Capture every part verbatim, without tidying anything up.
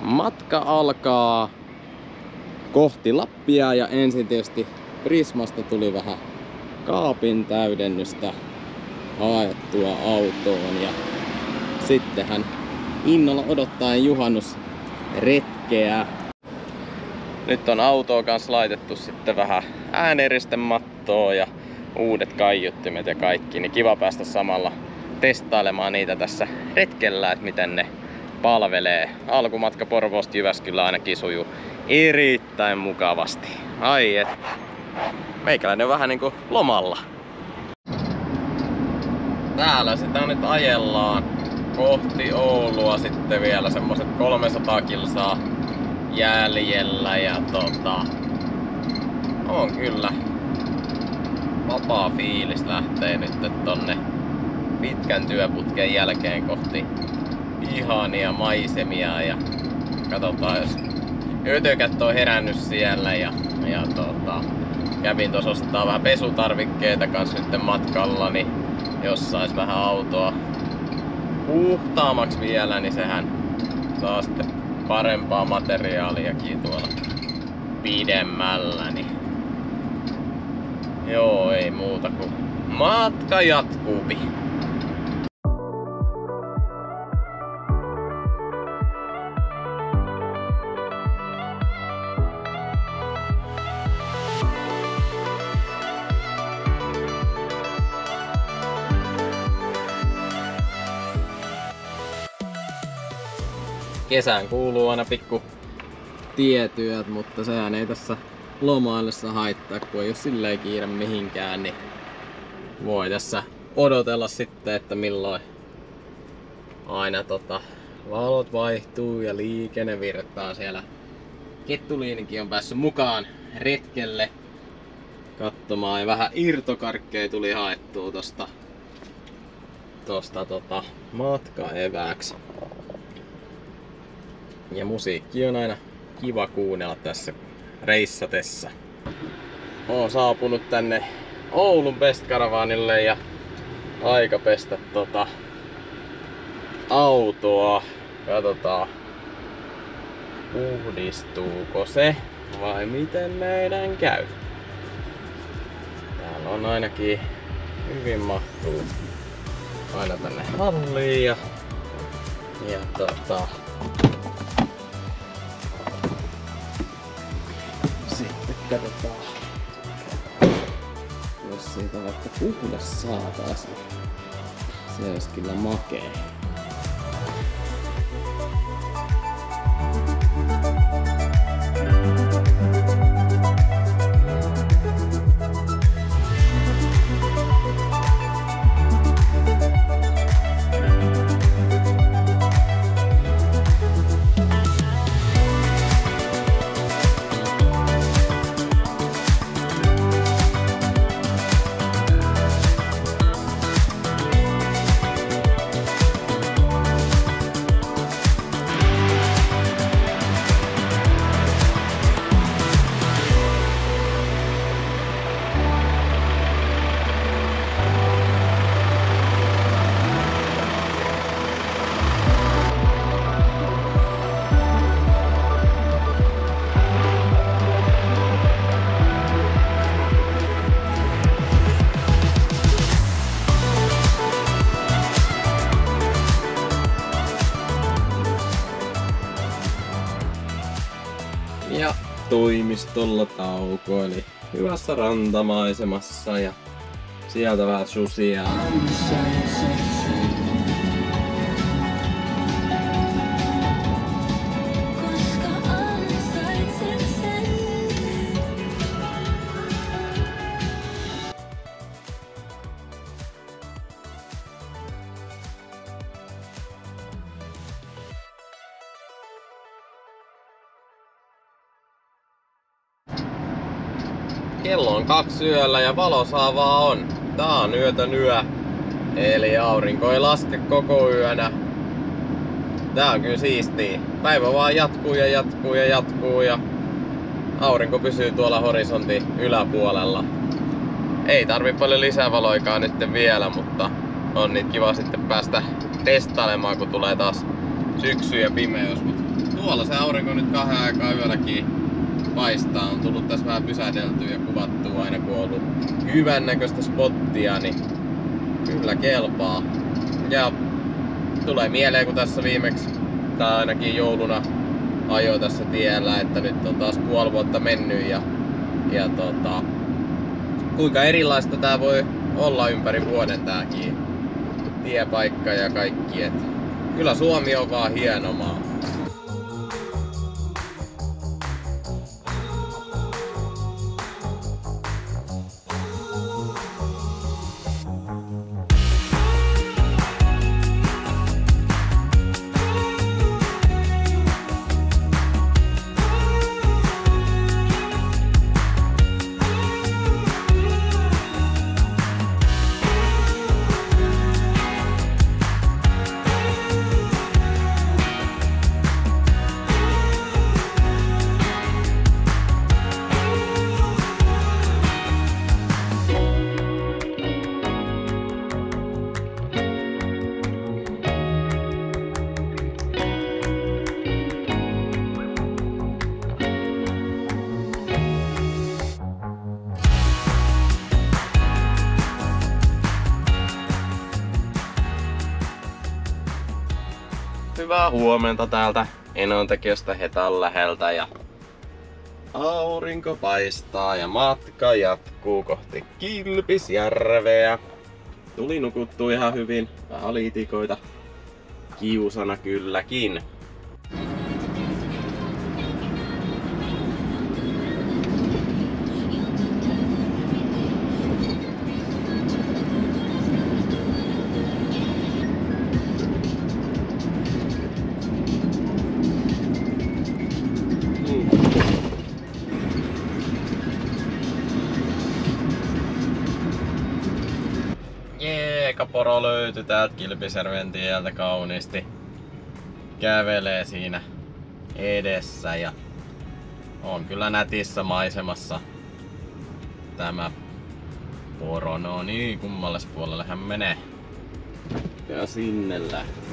Matka alkaa kohti Lappia ja ensin tietysti Prismasta tuli vähän kaapin täydennystä haettua autoon ja sittenhän innolla odottaen juhannusretkeä. Nyt on autoon kanssa laitettu sitten vähän ääneristemattoa ja uudet kaiuttimet ja kaikki, niin kiva päästä samalla testailemaan niitä tässä retkellä, että miten ne palvelee. Alkumatka Porvoosta Jyväskylään ainakin sujuu erittäin mukavasti. Ai et. Meikäläinen on vähän niinku lomalla. Täällä sitä nyt ajellaan kohti Oulua sitten vielä semmoset kolmesataa kilsaa jäljellä ja tota on kyllä vapaa fiilis lähtee nyt tonne pitkän työputken jälkeen kohti ihania maisemia ja katsotaan jos ötökät on herännyt siellä ja, ja tota, kävin tuossa ostaa vähän pesutarvikkeita kanssa nyt matkalla, niin jos sais vähän autoa puhtaammaksi vielä, niin sehän saa sitten parempaa materiaaliakin tuolla pidemmällä, niin joo, ei muuta kuin matka jatkuupi. Kesään kuuluu aina pikku tietyöt, mutta sehän ei tässä lomaillessa haittaa, kun ei oo silleen kiire mihinkään, niin voi tässä odotella sitten, että milloin aina tota, valot vaihtuu ja liikenne virtaa siellä. Kettuliinikin on päässyt mukaan retkelle katsomaan ja vähän irtokarkkeja tuli haettua tosta, tosta tota, matkaevääksi. Ja musiikki on aina kiva kuunnella tässä reissatessa. Oon saapunut tänne Oulun Best Caravanille ja aika pestä tota autoa. Katsotaan puhdistuuko se vai miten meidän käy. Täällä on ainakin hyvin mahtuu aina tänne halliin ja, ja tota katsotaan, jos siitä vaikka puhdas saataisiin. Se olisi kyllä makee. Ja toimistolla taukoili hyvässä rantamaisemassa ja sieltä vähän susia. Kello on kaksi yöllä ja valosaavaa on. Tää on yötön yö. Eli aurinko ei laske koko yönä. Tää on kyllä siistiä. Päivä vaan jatkuu ja jatkuu ja jatkuu ja aurinko pysyy tuolla horisontin yläpuolella. Ei tarvi paljon lisävaloikaan nyt vielä, mutta on niitä kiva sitten päästä testailemaan, kun tulee taas syksy ja pimeys. Mut tuolla se aurinko nyt kahden aikaa yölläkin paistaa. On tullut tässä vähän pysähdeltyä ja kuvattua aina kun on ollut hyvän näköistä spottia, niin kyllä kelpaa. Ja tulee mieleen, kun tässä viimeksi, tai ainakin jouluna ajoi tässä tiellä, että nyt on taas puoli vuotta mennyt ja, ja tota, kuinka erilaista tää voi olla ympäri vuoden tääkin tiepaikka ja kaikki. Et kyllä Suomi on vaan hieno maa. Hyvää huomenta täältä Enontekiöstä Hetan läheltä ja aurinko paistaa ja matka jatkuu kohti Kilpisjärveä. Tuli nukuttua ihan hyvin, vähän liitikoita kiusana kylläkin. Jeekaporo löytyi täältä Kilpisjärven tieltä kauniisti. Kävelee siinä edessä ja on kyllä nätissä maisemassa tämä poro. No niin, kummalle puolelle hän menee. Ja sinne lähtee.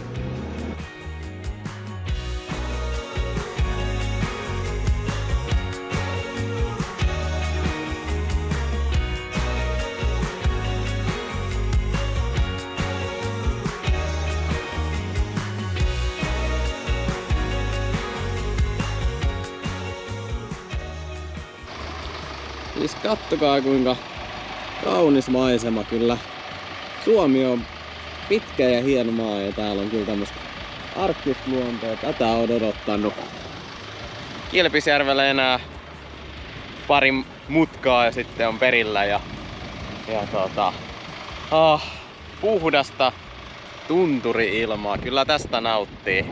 Siis kattokaa kuinka kaunis maisema kyllä. Suomi on pitkä ja hieno maa ja täällä on kyllä tämmöstä arktista luontoa. Tätä on odottanut. Kilpisjärvellä enää pari mutkaa ja sitten on perillä ja, ja tota, ah, puhdasta tunturi-ilmaa. Kyllä tästä nauttii.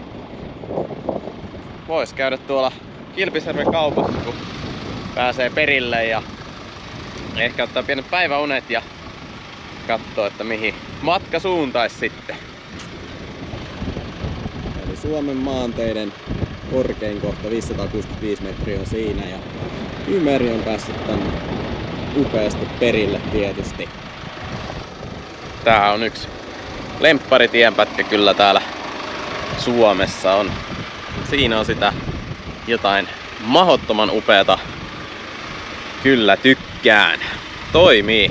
Vois käydä tuolla Kilpisjärven kaupassa, kun pääsee perille ja ehkä ottaa pienet päiväunet ja katsoo, että mihin matka suuntaisi sitten. Eli Suomen maanteiden korkein kohta viisisataakuusikymmentäviisi metriä on siinä ja Ymeri on päässyt tänne upeasti perille tietysti. Tää on yksi lempparitienpätkä kyllä täällä Suomessa on. Siinä on sitä jotain mahdottoman upeata. Kyllä tykkään. Toimii.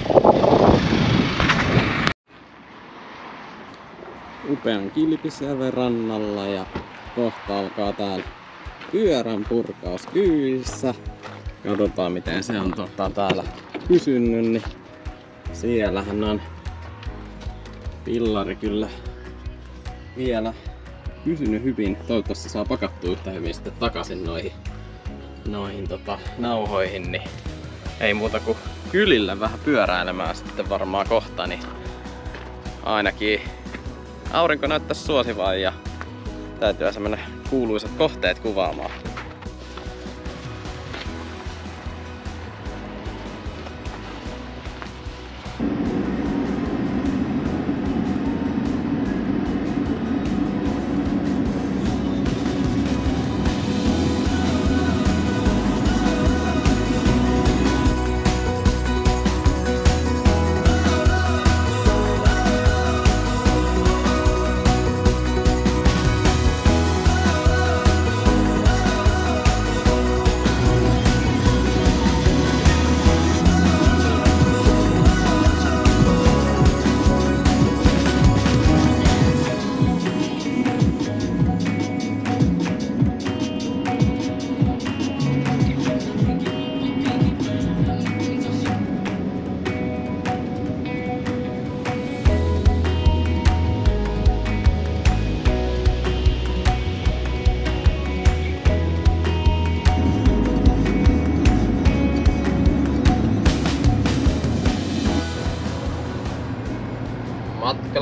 Upean Kilpisjärven rannalla ja kohta alkaa täällä pyörän purkaus kyydissä. Katsotaan miten se on tota, täällä pysynyt, niin siellähän on pillari kyllä vielä pysynyt hyvin. Toivottavasti saa pakattua yhtä hyvin sitten takaisin noihin, noihin tota, nauhoihin. Niin ei muuta kuin kylillä vähän pyöräilemään sitten varmaan kohta, niin ainakin aurinko näyttäisi suosivaa ja täytyy mennä kuuluisat kohteet kuvaamaan.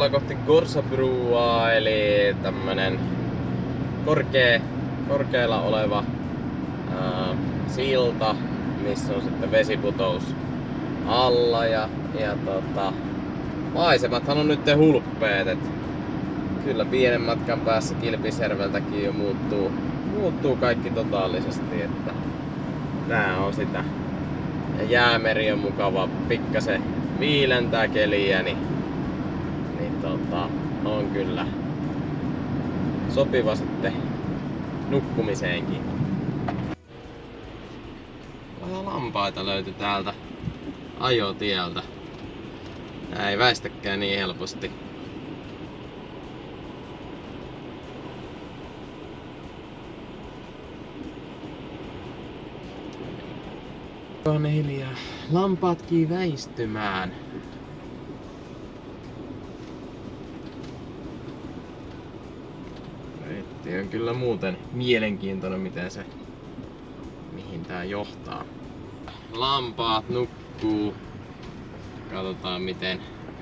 ollaan kohti Gorsabroa, eli tämmönen korkea, korkealla oleva ää, silta, missä on sitten vesiputous alla ja, ja tota, maisemathan on nyt hulppeet, et kyllä pienen matkan päässä Kilpisjärveltäkin jo muuttuu, muuttuu kaikki totaalisesti, että nää on sitä. Ja jäämeri on mukava, pikkasen viilentää keliä, niin, niin tota, on kyllä sopiva sitten nukkumiseenkin. Vähän lampaita löytyi täältä ajotieltä. Nää ei väistäkään niin helposti. On hiljaa. Lampaatkin väistymään. Reitti on kyllä muuten mielenkiintoinen, miten se, mihin tää johtaa. Lampaat nukkuu. Katsotaan miten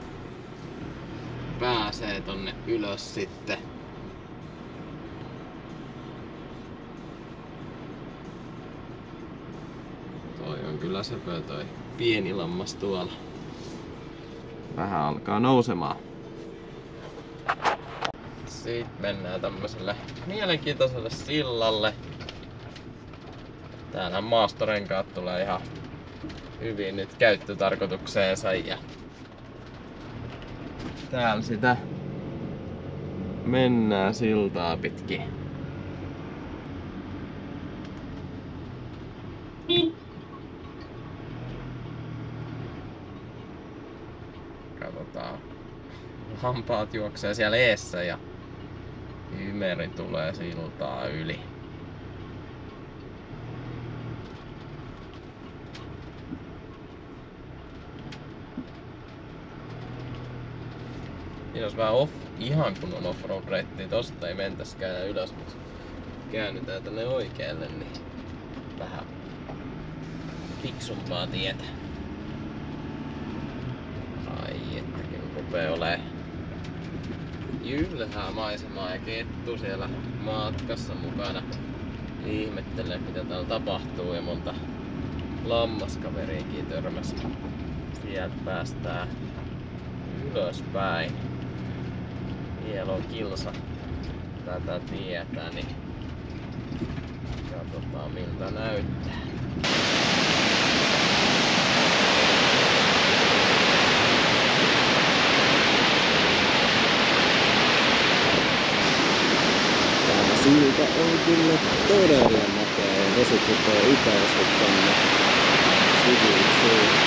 pääsee tonne ylös sitten. Toi on kyllä söpö toi pieni lammas tuolla. Vähän alkaa nousemaan. Sitten mennään tämmöiselle mielenkiintoiselle sillalle. Täällä maastorenkaat tulee ihan hyvin nyt käyttötarkoitukseensa ja täällä sitä mennään siltaa pitkin. Katsotaan. Lampaat juoksee siellä eessä ja Ymeri tulee siltaa yli. Jos vähän off, ihan kun on offroad reitti, tosta ei mentäskään ylös, mutta käännytään tänne oikealle, niin vähän fiksumpaa tietä. Ai että kun rupee olee ylhää maisemaa ja kettu siellä matkassa mukana. Ihmettelee mitä täällä tapahtuu ja monta lammaskaveriinkin törmäsi. Sieltä päästään ylöspäin. Hielo kilsa tätä tietää, niin katsotaan miltä näyttää. Tää silta on kyllä todella makea ja vesi putoo itäisesti tänne sivuun.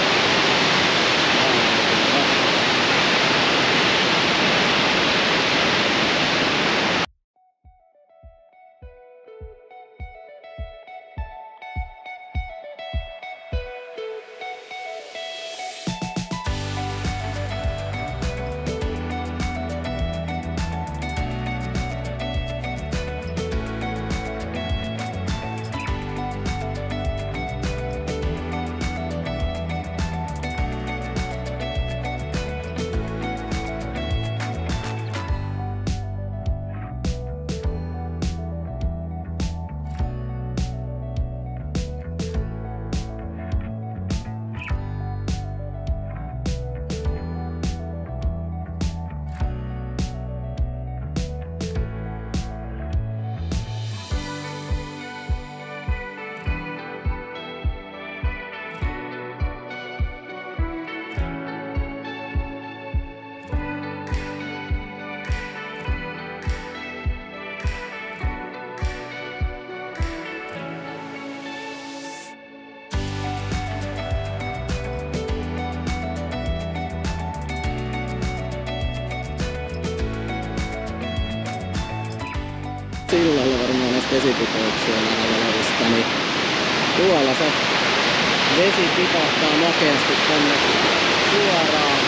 Sillalla varmaan näistä vesipitouksia olevista, niin tuolla se vesi tipahtaa makeasti tänne suoraan.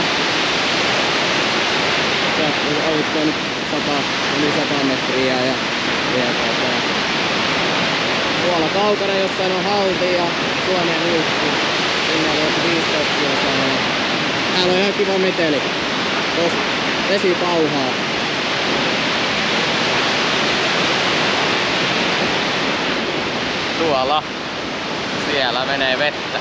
Se olisiko nyt sata, yli sata metriä ja, ja tuota, tuolla kaukana jossain on halti ja Suomen huippu. Siinä on viisitoista kilsaa. Täällä on ihan kiva meteli. Tos, Vesi pauhaa. Tuolla. Siellä menee vettä.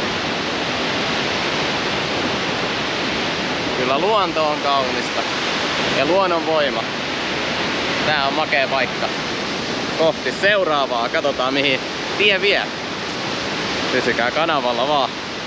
Kyllä luonto on kaunista. Ja luonnon voima. Tää on makea paikka. Kohti seuraavaa. Katsotaan mihin tie vie. Pysykää kanavalla vaan.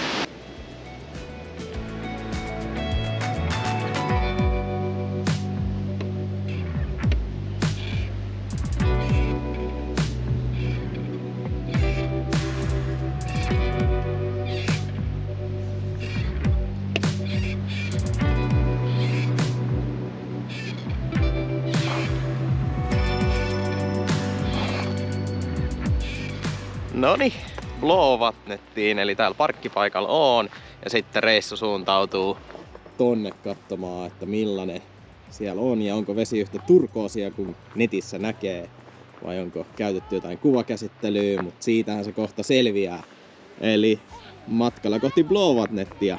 Noniin, Blåvattnettiin, eli täällä parkkipaikalla on. Ja sitten reissu suuntautuu tonne katsomaan, että millainen siellä on ja onko vesi yhtä turkoosia kuin netissä näkee. Vai onko käytetty jotain kuvakäsittelyä, mutta siitähän se kohta selviää. Eli matkalla kohti Blåvattnettia.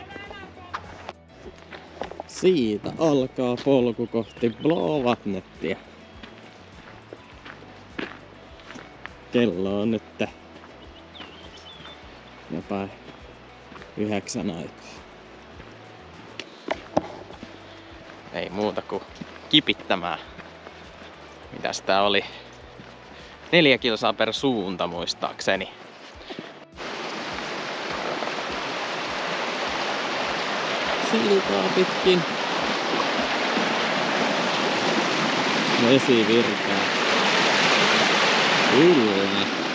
Siitä alkaa polku kohti Blåvattnettia. Kello on nyt jopa yhdeksän aikaa. Ei muuta kuin kipittämään. Mitäs tää oli? Neljä kilsaa per suunta muistaakseni. Siltaa pitkin. Vesi virtaa. Kyllä.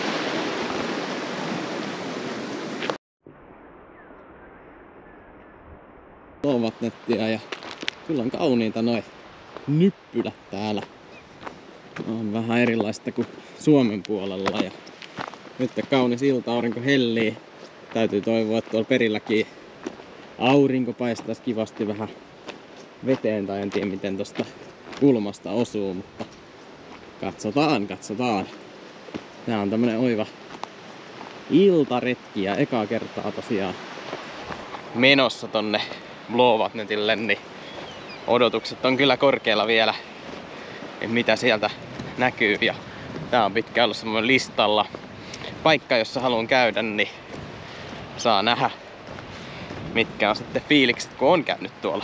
Blåvattnettia ja kyllä on kauniita noi nyppylät täällä. On vähän erilaista kuin Suomen puolella ja nyt kaunis ilta-aurinko hellii. Täytyy toivoa, että tuolla perilläkin aurinko paistaisi kivasti vähän veteen tai en tiedä miten tosta kulmasta osuu, mutta katsotaan, katsotaan. Tää on tämmönen oiva iltaretki ja ekaa kertaa tosiaan menossa tonne Blåvattnetille, niin odotukset on kyllä korkealla vielä, että mitä sieltä näkyy. Ja tää on pitkään ollut semmoinen listalla paikka, jossa haluan käydä, niin saa nähdä mitkä on sitten fiilikset, kun on käynyt tuolla.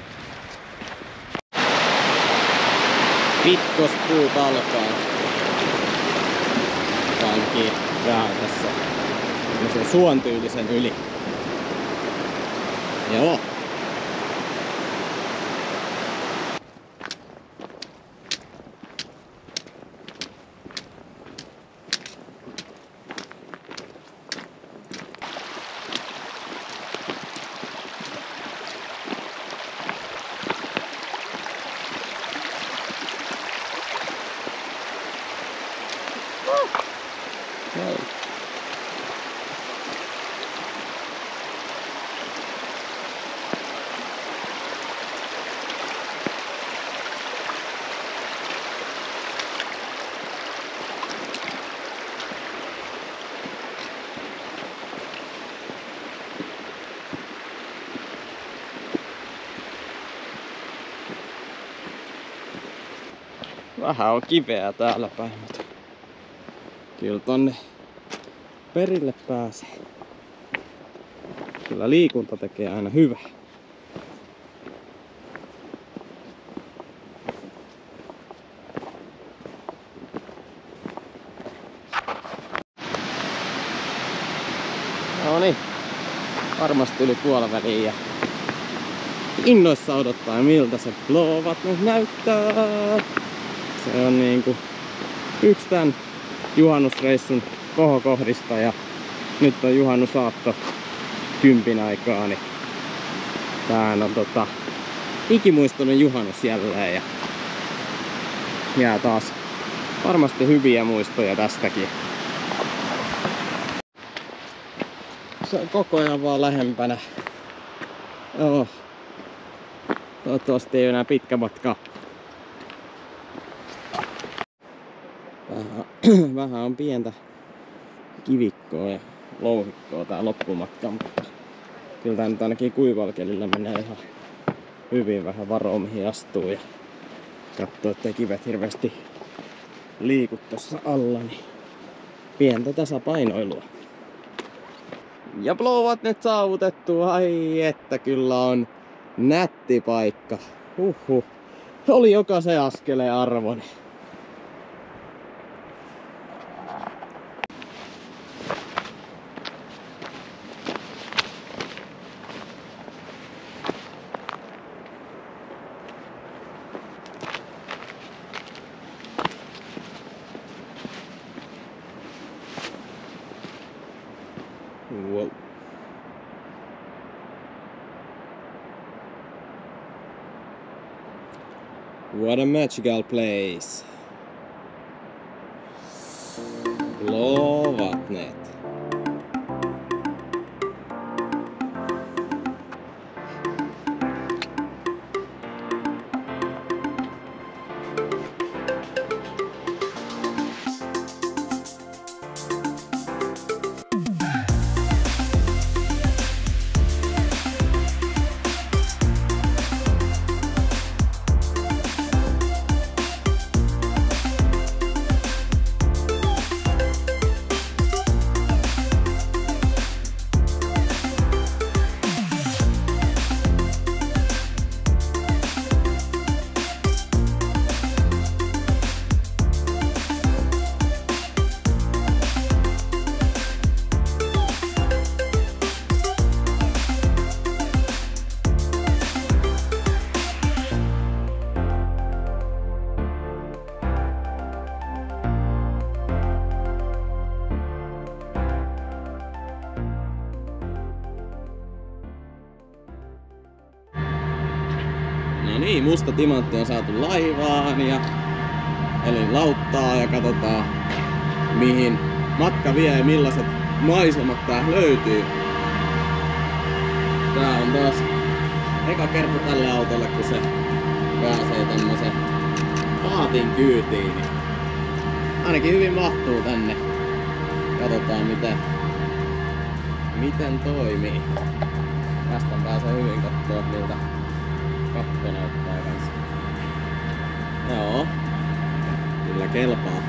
Pitkospuut alkaa. Pankii vähän tässä tämmöisen suon tyylisen yli. Joo. Wow. Vähän on kiveä täällä päin, mutta kyllä tonne perille pääsee. Kyllä liikunta tekee aina hyvää. No niin, varmasti yli puoliväliin ja innoissa odottaa miltä se Blåvattnet näyttää. Se on niinku yksi tän juhannusreissun kohokohdista ja nyt on juhannusaatto kympin aikaa, niin tämähän on tota ikimuistoinen juhannus jälleen ja jää taas varmasti hyviä muistoja tästäkin. Se on koko ajan vaan lähempänä. Joo. Toivottavasti ei enää pitkä matka. Vähän, vähän on pientä kivikkoa ja louhikkoa tää loppumatka, mutta kyllä tää nyt ainakin kuivalla kelillä menee ihan hyvin vähän varoa mihin astuu ja katsoo, ettei kivet hirveästi liiku tossa alla, niin pientä tasapainoilua. Ja Blåvattnet nyt saavutettu, ai että kyllä on nätti paikka. Huhhuh. Oli jokaisen askeleen arvoinen. Wow. What a magical place. Blåvattnet. No niin, musta timantti on saatu laivaan ja eli lauttaa ja katsotaan mihin matka vie ja millaiset maisemat tää löytyy. Tää on taas eka kerta tälle autolle kun se pääsee tämmösen paatin kyytiin, niin ainakin hyvin mahtuu tänne. Katsotaan miten, miten toimii. Tästä pääsee hyvin kattoo miltä katto näyttää kanssa. Joo, kyllä kelpaa.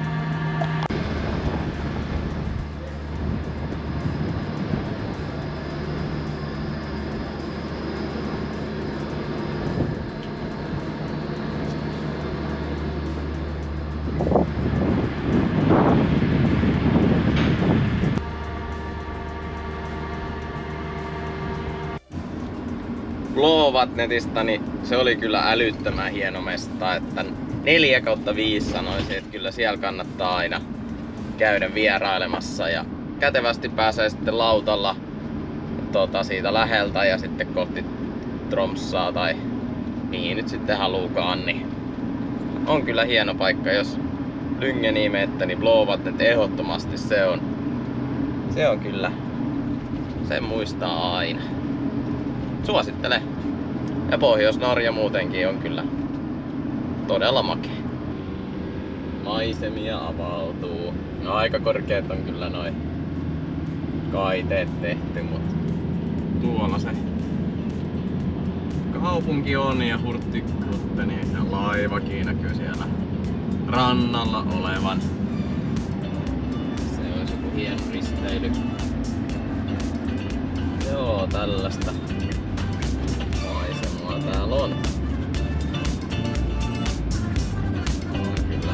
Blåvattnetista, niin se oli kyllä älyttömän hieno mesta, että neljä kautta viisi sanoisin, että kyllä siellä kannattaa aina käydä vierailemassa ja kätevästi pääsee sitten lautalla tota, siitä läheltä ja sitten kohti Tromssaa tai mihin nyt sitten haluukaan, niin on kyllä hieno paikka, jos Lyngeniin menette, niin Blåvattnet ehdottomasti se on, se on kyllä, sen muistaa aina. Suosittelen. Ja Pohjois-Norja muutenkin on kyllä todella makea. Maisemia avautuu. No aika korkeat on kyllä noin kaiteet tehty, mutta tuolla se kaupunki on ja Hurtigruten ja laivakin näkyy siellä rannalla olevan. Se olisi joku hieno risteily. Joo, tällaista maisemaa täällä on. On kyllä.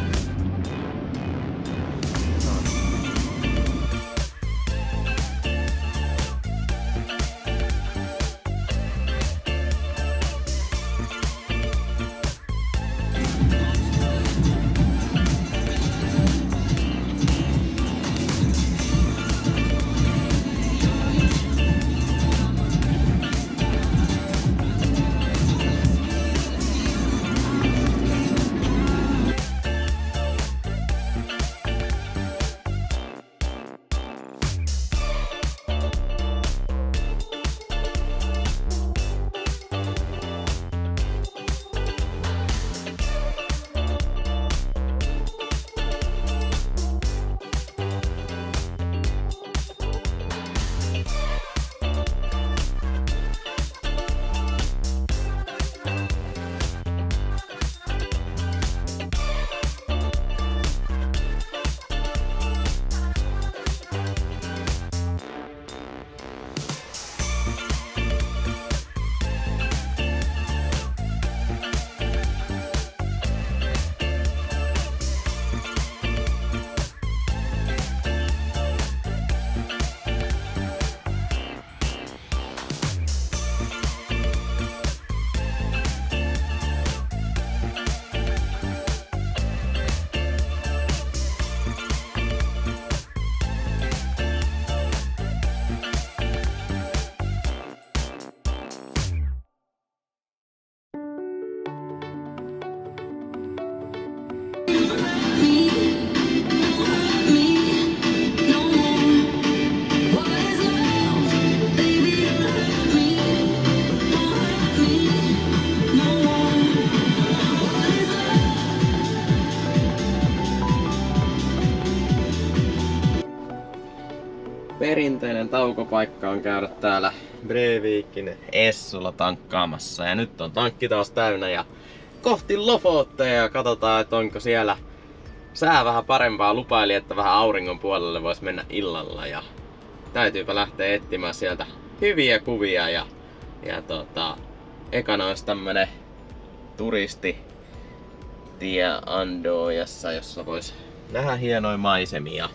Perinteinen taukopaikka on käydä täällä Breivikin Essulla tankkaamassa. Ja nyt on tankki taas täynnä ja kohti Lofottea ja katsotaan, että onko siellä sää vähän parempaa. Lupaili, että vähän auringon puolelle vois mennä illalla ja täytyypä lähteä etsimään sieltä hyviä kuvia ja, ja tota, ekana olisi tämmönen turisti tie Andojassa, jossa vois nähdä hienoja maisemia.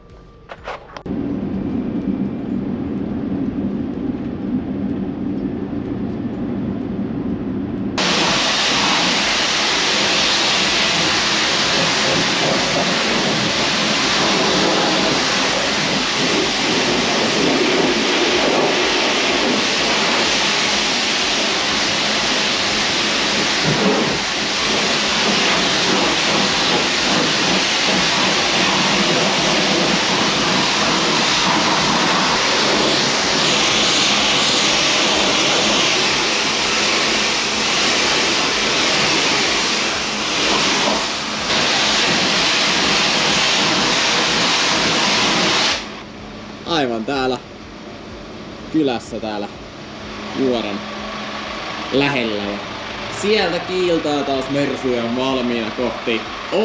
Aivan täällä kylässä täällä Juoran lähellä. Ja sieltä kiiltaa taas Mersuja valmiina kohti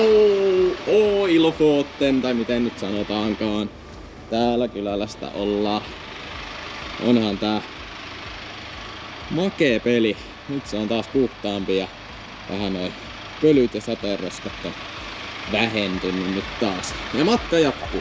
Lofoten, tai miten nyt sanotaankaan. Täällä kylällä sitä ollaan. Onhan tää makee peli. Nyt se on taas puhtaampi ja vähän noin pölyt ja sateenroskat on vähentynyt nyt taas. Ja matka jatkuu.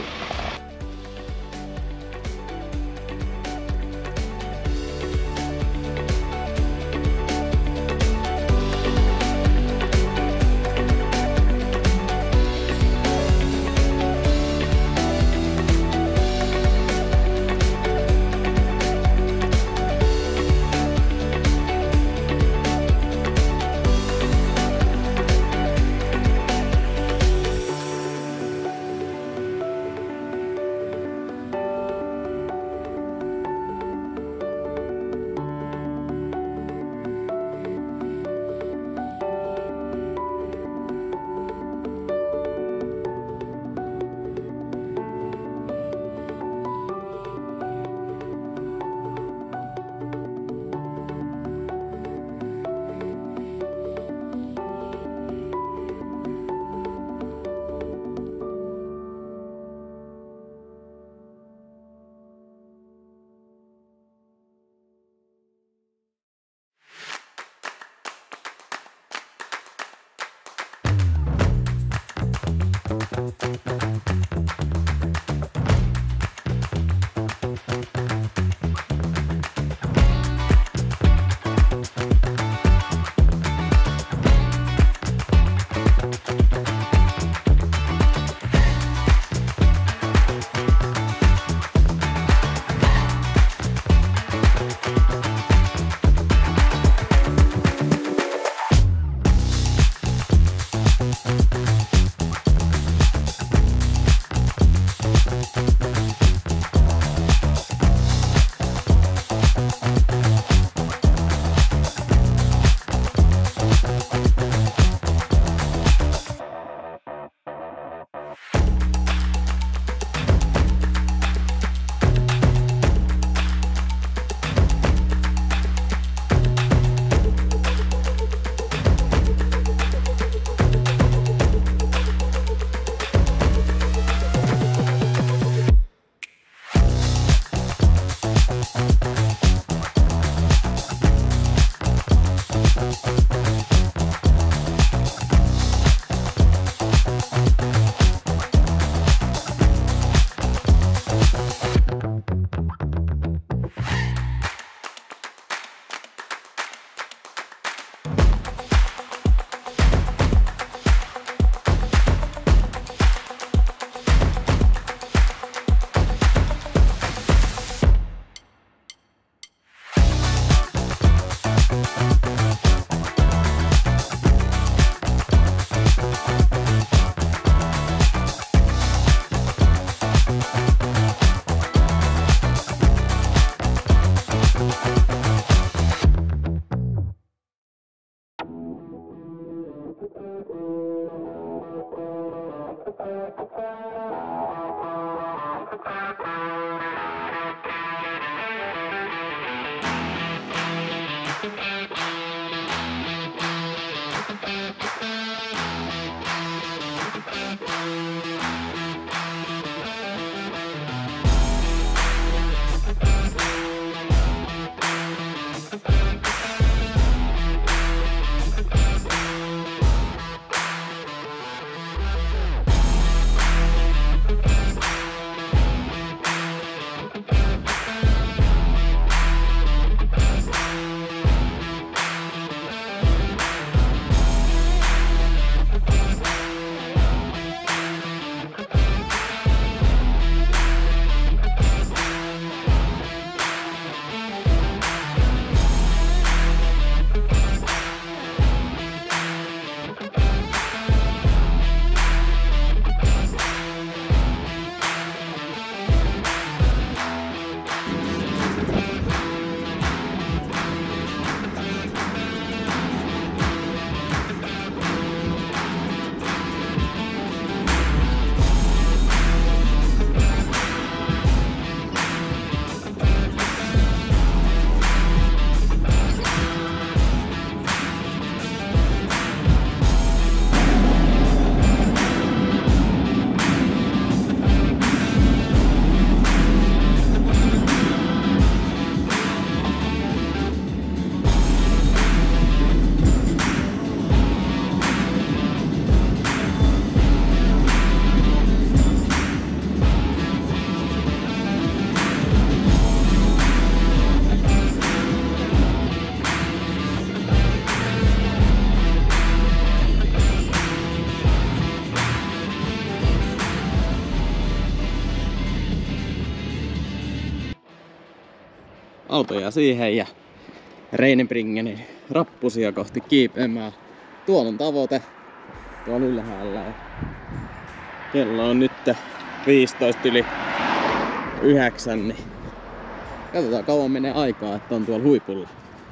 auto jää siihen ja Reinebringenin rappusia kohti kiipeämään. Tuolla on tavoite tuolla ylhäällä ja kello on nyt viisitoista yli yhdeksän, niin katsotaan kauan menee aikaa, että on tuolla huipulla.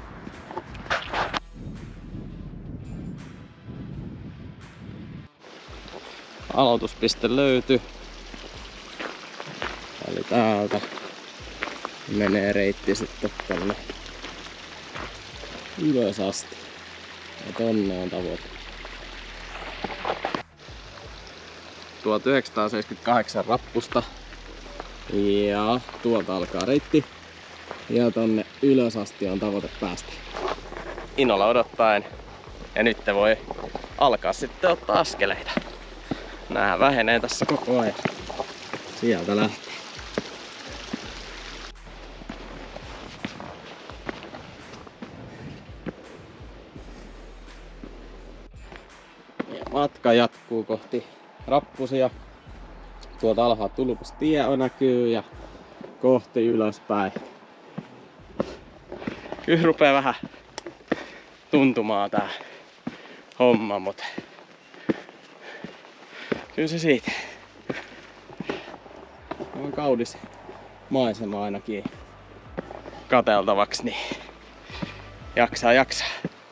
Aloituspiste löytyi. Eli täältä menee reitti sitten tänne ylös asti. Ja tonne on tavoite. tuhatyhdeksänsataaseitsemänkymmentäkahdeksan rappusta. Ja tuolta alkaa reitti. Ja tonne ylös asti on tavoite päästä. Innolla odottaen. Ja nyt te voi alkaa sitten ottaa askeleita. Nää vähenee tässä koko ajan. Sieltä lähtee. Ja matka jatkuu kohti rappusia. Tuolta alhaalla Tulpustie näkyy ja kohti ylöspäin. Kyllä rupee vähän tuntumaan tää homma, mutta kyllä se siitä. On kaudis maisema ainakin kateltavaksi, niin jaksaa jaksaa.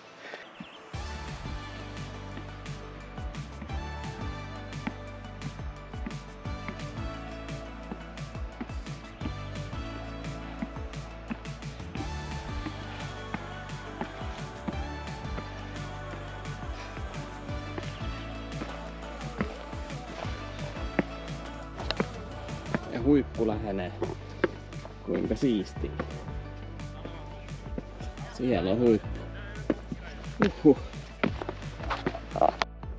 Ja huippu lähenee. Kuinka siistiä. Siellä on huippu. Uhuh. Ah.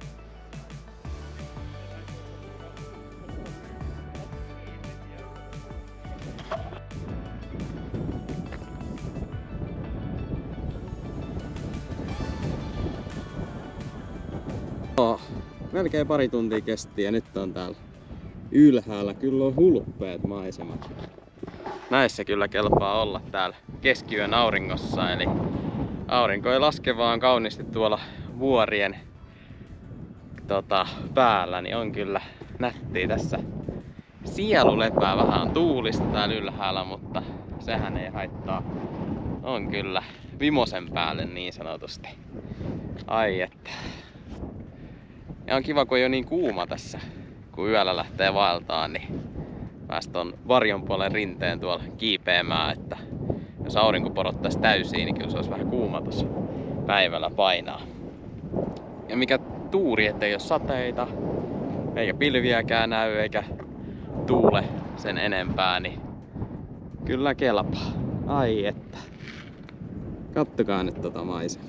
Oh, melkein pari tuntia kesti ja nyt on täällä ylhäällä. Kyllä on hulppeet maisemat. Näissä kyllä kelpaa olla täällä keskiyön auringossa, eli aurinko ei laske vaan kauniisti tuolla vuorien tota, päällä, niin on kyllä nättiä tässä. Sielu lepää, vähän on tuulista täällä ylhäällä, mutta sehän ei haittaa. On kyllä vimosen päälle niin sanotusti. Ai että. Ja on kiva, kun ei ole niin kuuma tässä, kun yöllä lähtee vaeltaan, niin päästä ton varjon puolen rinteen tuolla kiipeämään, että jos aurinko porottaisi täysiin, niin kyllä se olisi vähän kuuma tuossa päivällä painaa. Ja mikä tuuri, ettei ole sateita, eikä pilviäkään näy, eikä tuule sen enempää, niin kyllä kelpaa. Ai että. Kattokaa nyt tota maisemaa.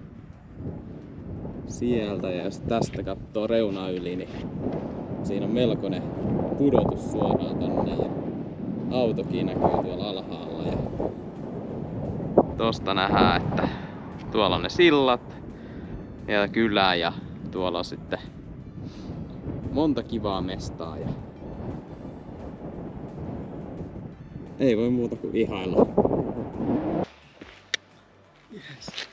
Sieltä, ja jos tästä katsoo reuna yli, niin siinä on melkoinen pudotus suoraan tonne ja autokin näkyy tuolla alhaalla. Ja tosta nähdään, että tuolla on ne sillat ja kylä ja tuolla on sitten monta kivaa mestaa. Ja ei voi muuta kuin ihailla. Yes.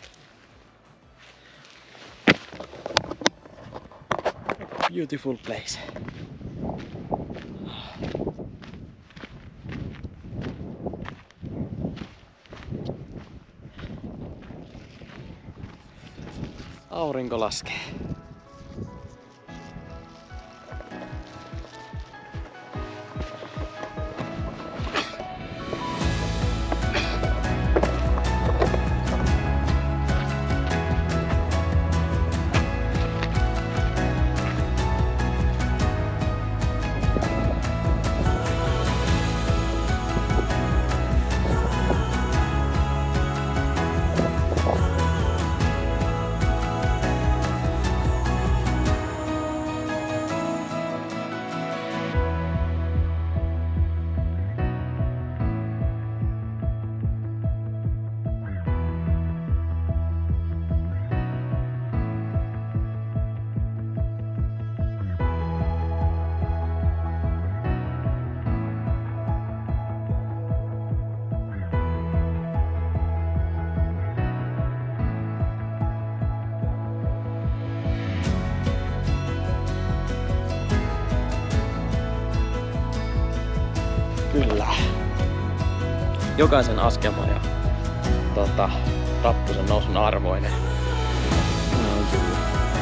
Beautiful place. Aurinko laskee. Kyllä. Jokaisen askelman ja tota, rappusen nousun arvoinen. No, kyllä.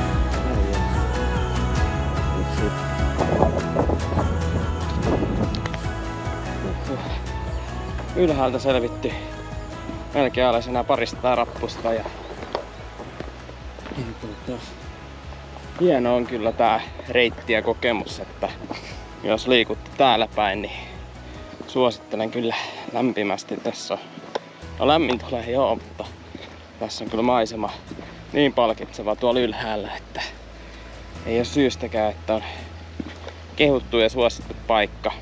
Ylhäältä selvitti melkein alas enää parista rappusta ja, ja tuota, hieno on kyllä tää reitti ja kokemus, että jos liikutte täällä päin, niin suosittelen kyllä lämpimästi. Tässä on, no lämmin tulee joo, mutta tässä on kyllä maisema niin palkitseva tuolla ylhäällä, että ei ole syystäkään, että on kehuttu ja suosittu paikka.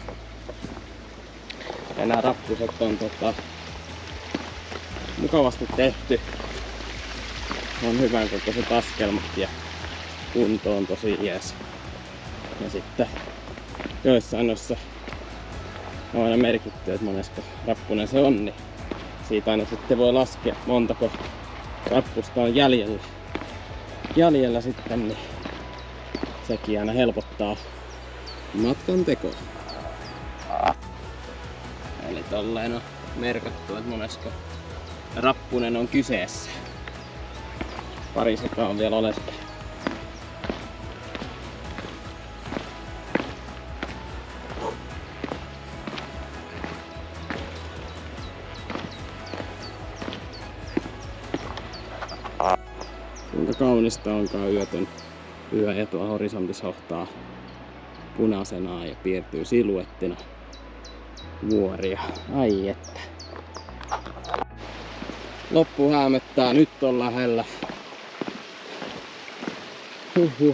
Ja nämä rappuset on tota, mukavasti tehty. On hyvän kokoiset askelmat ja kunto on tosi jees. Ja sitten joissain noissa on aina merkitty, että monesko rappunen se on, niin siitä aina sitten voi laskea montako rappusta on jäljellä. Jäljellä sitten, niin sekin aina helpottaa matkan tekoa. Eli tolleen on merkattu, että monesko rappunen on kyseessä. Pari sekaa on vielä oleskellut. Kuinka kaunista onkaan yötön yö ja tuo horisontti sohtaa punaisena ja piirtyy siluettina vuoria. Ai että. Loppu häämöttää, nyt on lähellä. Huhhuh.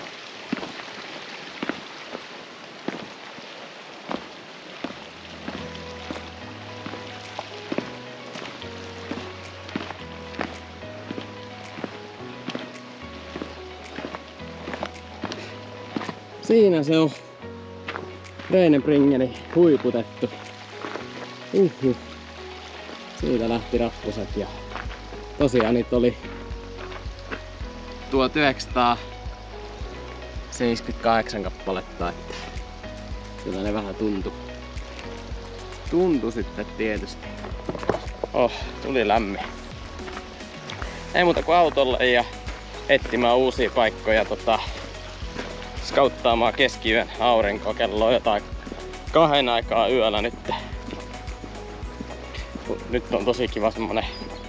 Siinä se on Reinebringeni huiputettu. Uhuh. Siitä lähti rappuset ja tosiaan niitä oli tuhatyhdeksänsataaseitsemänkymmentäkahdeksan kappaletta, että kyllä ne vähän tuntui. Tuntui sitten tietysti. Oh, tuli lämmin. Ei muuta kuin autolle ja etsimään uusia paikkoja tota, skauttaamaan keskiyön aurinko. Kello on jotain kahden aikaa yöllä nyt. Nyt on tosi kiva semmonen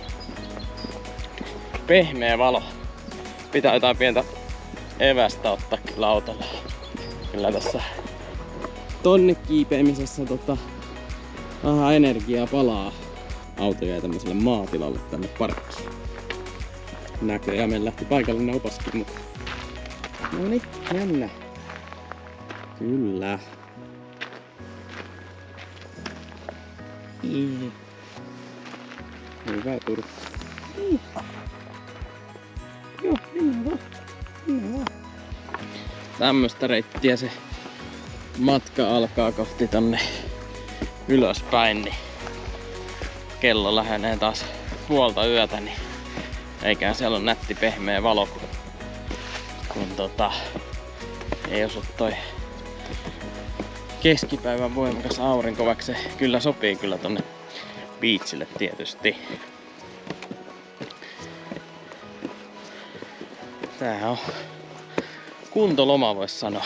pehmeä valo. Pitää jotain pientä evästä ottaa kyllä autolla. Kyllä tässä tonne kiipeämisessä tota, vähän energiaa palaa. Auto jäi tämmöiselle maatilalle tänne parkkiin. Näköjään meillä lähti paikallinen opaskin mukaan. Noniin, jännä. Kyllä. Mm. Hyvä Turku. Mm. Joo, mennään vaan. Mennään vaan. Tämmöstä reittiä se matka alkaa kohti tonne ylöspäin, niin kello lähenee taas puolta yötä, niin eiköhän siellä on nätti pehmeä valo, kun, kun tota, ei osu toi keskipäivän voimakas aurinko, vaikka se kyllä sopii kyllä tonne beachille tietysti. Tää on kuntoloma, vois sanoa.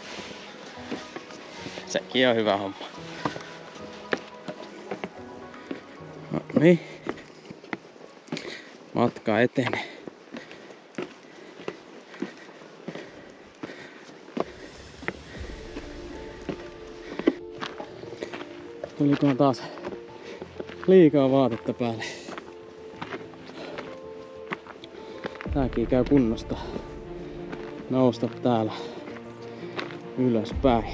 Sekin on hyvä homma. No niin. Matka etenee. Tulikohan taas liikaa vaatetta päälle. Tääkin käy kunnosta nousta täällä ylöspäin.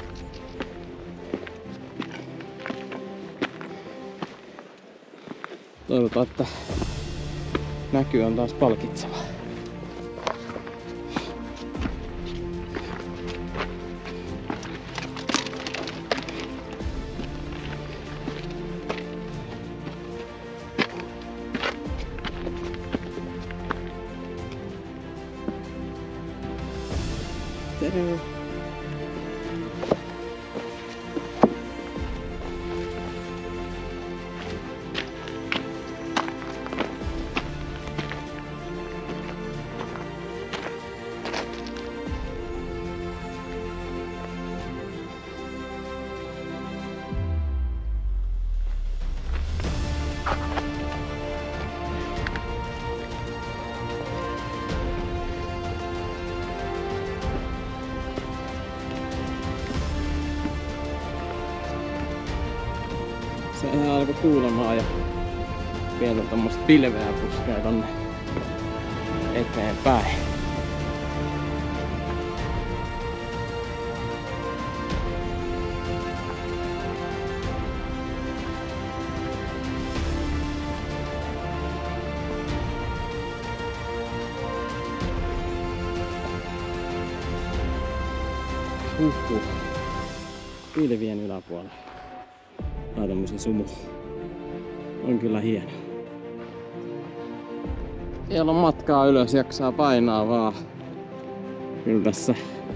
Toivotaan, että näky on taas palkitseva. Sehän alkoi tuulemaan ja pientä tommoista pilveä puskee tonne eteenpäin. Huhhuh. Pilvien yläpuolella. Tää on tämmösen sumu. On kyllä hieno. Siellä on matkaa ylös, jaksaa painaa vaan. Kyllä tässä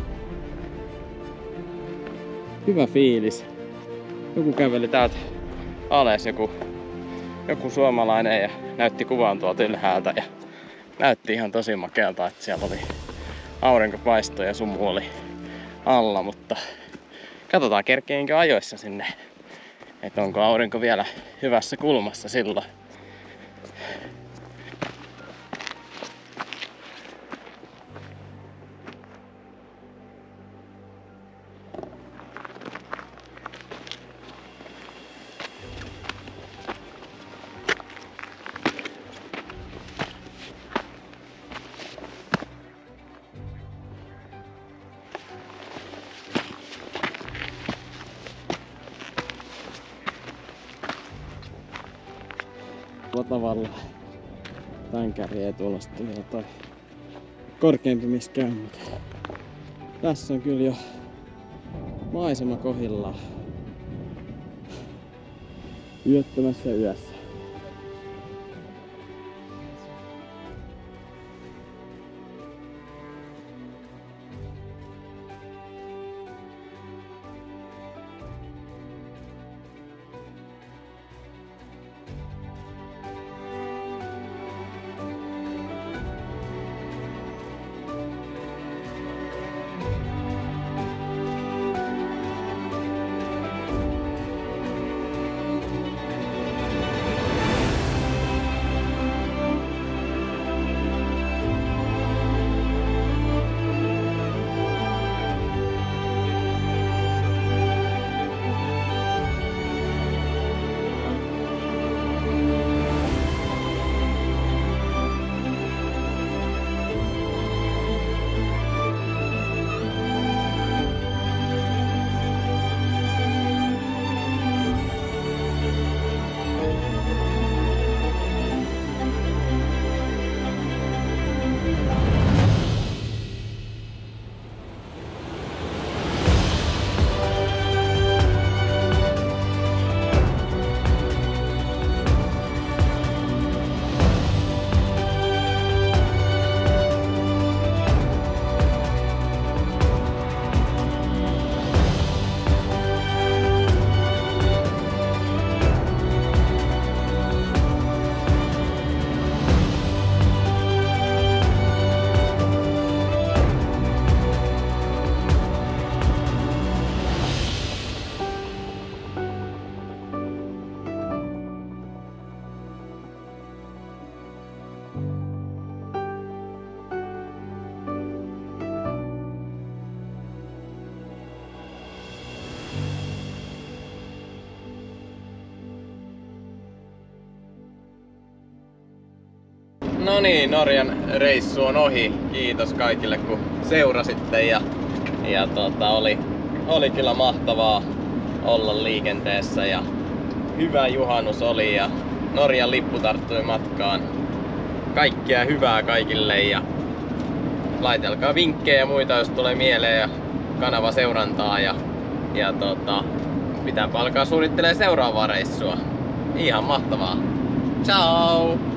hyvä fiilis. Joku käveli täältä alas, joku, joku suomalainen, ja näytti kuvan tuolta ylhäältä. Ja näytti ihan tosi makealta, että siellä oli aurinkopaisto ja sumu oli alla, mutta katsotaan kerkeenkö ajoissa sinne, että onko aurinko vielä hyvässä kulmassa silloin. Tavalla tän kärjen ei tuolla sitten vielä toi korkeampi missä käy, mutta tässä on kyllä jo maisema kohillaan yöttömässä yössä. No niin, Norjan reissu on ohi. Kiitos kaikille kun seurasitte ja, ja tota, oli, oli kyllä mahtavaa olla liikenteessä ja hyvä juhannus oli ja Norjan lippu tarttui matkaan. Kaikkea hyvää kaikille ja laitelkaa vinkkejä ja muita jos tulee mieleen ja kanava seurantaa ja, ja tota, pitääpä alkaa suunnittelemaan seuraavaa reissua. Ihan mahtavaa. Ciao!